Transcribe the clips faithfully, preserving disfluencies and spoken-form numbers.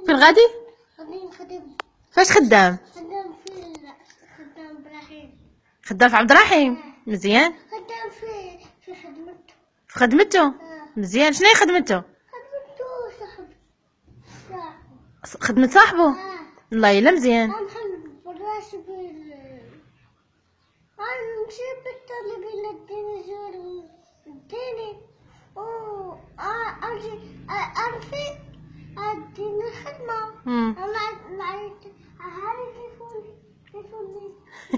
فين غادي؟ غادي نخدم. فاش خدام؟ خدام في خدام إبراهيم. خدام في عبد الرحيم. مزيان. خدام في في خدمته. في خدمته. آه. مزيان. شنو هي خدمته؟ خدمته صاحب صاحب. خدمة صاحبه. آه. والله الا مزيان. أنا نحب بالراس بال أنا نمشي بالطلب إلى الديناصور الديني و أجي أعرفي أديني الخدمة. امم أنا معي هذا تليفوني تليفوني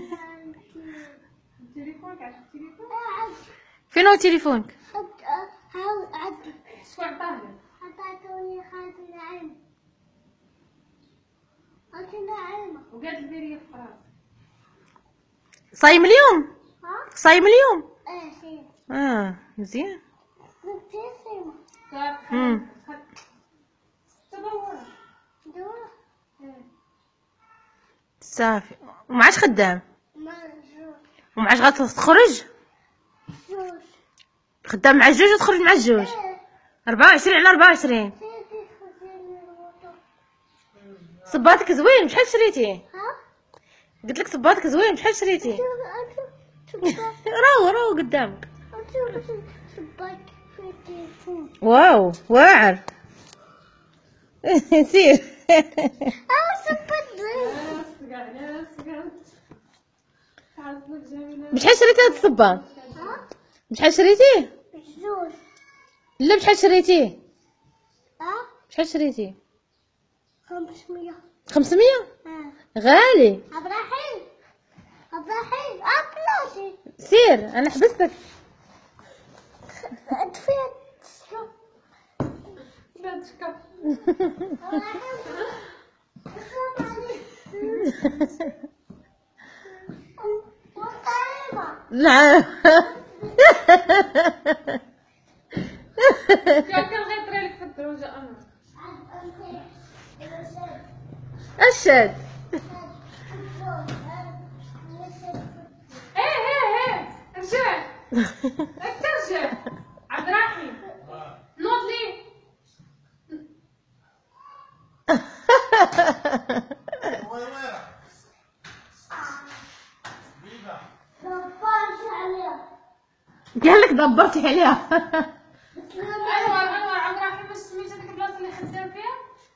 تليفونك عندك تليفون؟ فين هو تليفونك؟ هاو عندي. شكون عطاه لك؟ عطاتوني خالتي نعيمة. خالتي نعيمة. وقالت لي ديري في فرنسا. صايم اليوم؟ ها؟ صايم اليوم؟ ايه سيما. اه مزيان. نبتي سيما. صافي. امم تدور. دورة. صافي. ومعاش خدام؟ ما جوج. ومعاش غتخرج؟ جوج. خدام مع الجوج وتخرج مع الجوج؟ ايه. أربعة وعشرين على أربعة وعشرين. سيدي خذيني الوطن. صباطك زوين شحال شريتيه؟ ها؟ قلت لك صباطك زوين شحال شريتيه؟ راهو راهو قدامك. صباك في التليفون. واو واعر. سير. أو صباك ناس قاعد ناس قاعد. حاسبك جميلة. بشحال شريتي هاد الصباط؟ ها؟ بشحال شريتيه؟ جوج. لا بشحال شريتيه؟ ها؟ بشحال شريتيه؟ خمسمية. خمسمية؟ ها. غالي. عبد الرحيم. عبد الرحيم أبلاتي. سير انا حبستك. أطفيت. لا تشكر. نعم. كان غير طري لك في الدروجة أنا. اشد. ايه ايه ايه رجع. انت رجع. عبد الرحيم. نوض لي. قال لك دبرتي عليها. ايوا ايوا عبد الرحيم واش سميت هذيك البلاصة اللي خدام فيها؟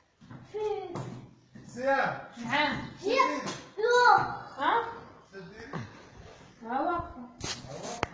سيام نعم. سديني ها؟ سديني ها واقفة.